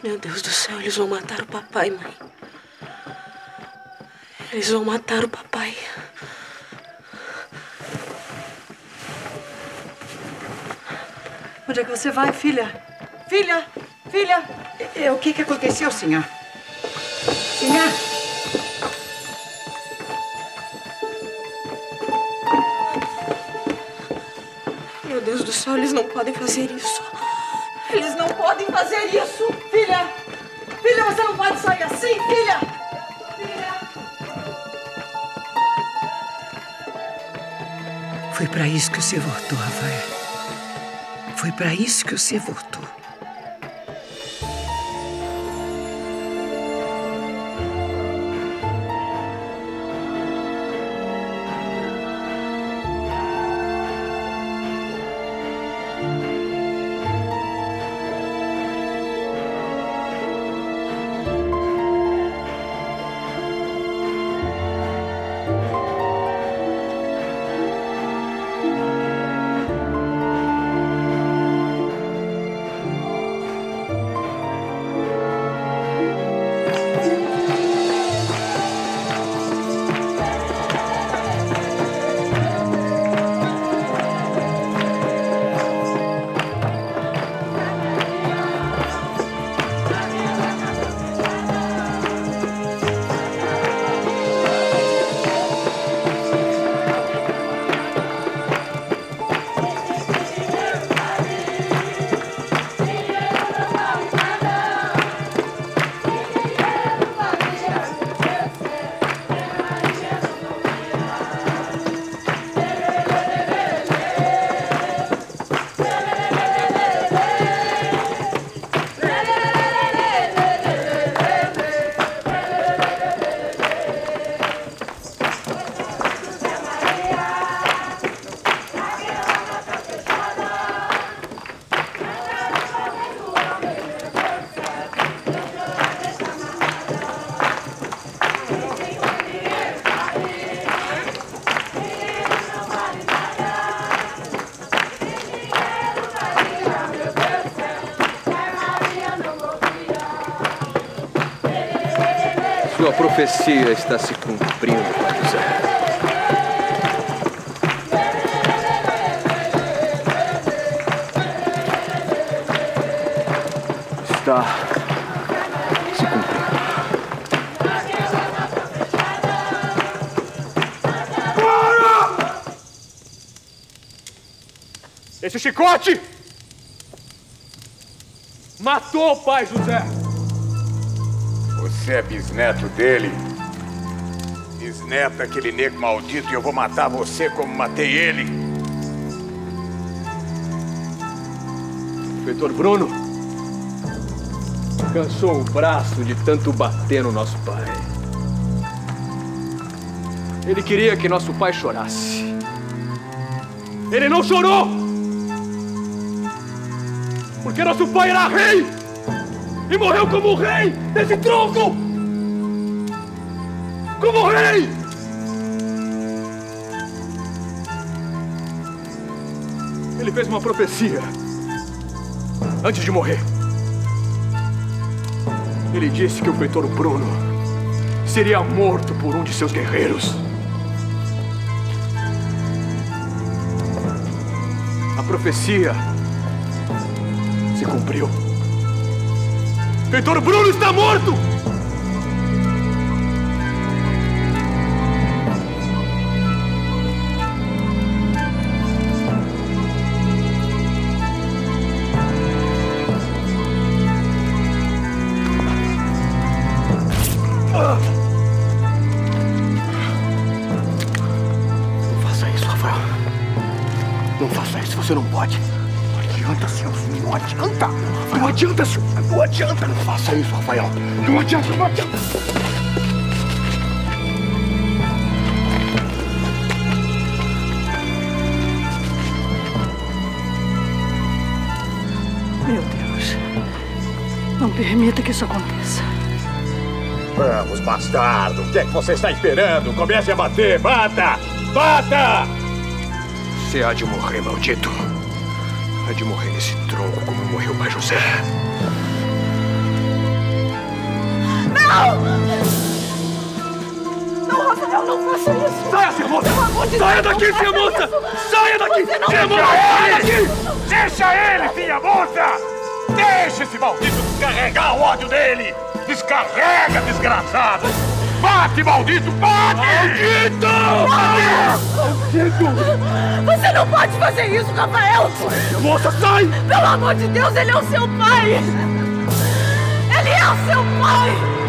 Meu Deus do céu, eles vão matar o papai, mãe. Eles vão matar o papai. Onde é que você vai, filha? Filha! Filha! O que aconteceu, senhor? Senhor! Meu Deus do céu, eles não podem fazer isso. Eles não podem fazer isso! Filha! Filha, você não pode sair assim, filha! Filha! Foi para isso que você voltou, Rafael. Foi para isso que você voltou. Sua profecia está se cumprindo, Pai José. Está se cumprindo. Para! Esse chicote matou o Pai José. Você é bisneto dele? Bisneto daquele negro maldito e eu vou matar você como matei ele? Feitor Bruno cansou o braço de tanto bater no nosso pai. Ele queria que nosso pai chorasse. Ele não chorou! Porque nosso pai era rei! E morreu como rei desse tronco! Como rei! Ele fez uma profecia antes de morrer. Ele disse que o Feitor Bruno seria morto por um de seus guerreiros. A profecia se cumpriu. Feitor Bruno está morto! Não faça isso, Rafael. Não faça isso, você não pode. Não adianta, senhor. Não adianta. Não adianta, senhor. Não adianta. Não faça isso, Rafael. Não adianta, não adianta. Meu Deus. Não permita que isso aconteça. Vamos, bastardo. O que é que você está esperando? Comece a bater. Bata! Bata! Você há de morrer, maldito. Há de morrer nesse tronco como morreu o Pai José. Não, Rafael, não faça isso! Saia, senhor moça! Pelo amor de Saia Deus, daqui, não senhor faça moça! isso. Saia daqui! Você não Senhor vai moça, fazer saia isso. daqui! Deixa ele, filha moça! Deixa esse maldito descarregar o ódio dele! Descarrega, desgraçado! Bate, maldito! Bate! Você não pode fazer isso, Rafael! Moça, sai! Pelo amor de Deus, ele é o seu pai! Ele é o seu pai!